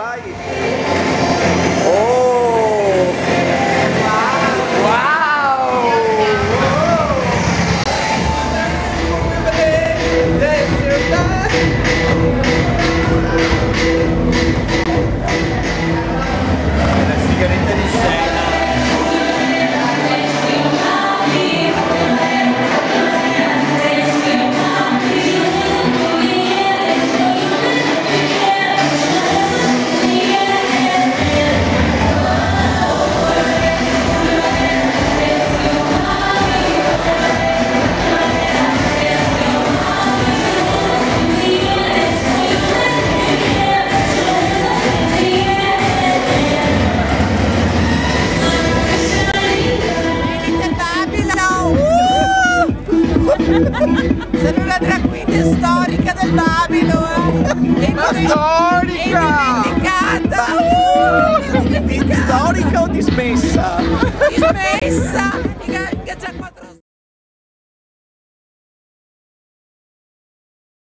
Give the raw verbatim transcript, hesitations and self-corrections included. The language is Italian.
vai. Oh! Wow! La sigaretta di scena. Sono una drag queen storica del Babylon! Ma storica! Indimenticcata! Uh, Storica o dismessa? Dismessa! Mica già quattro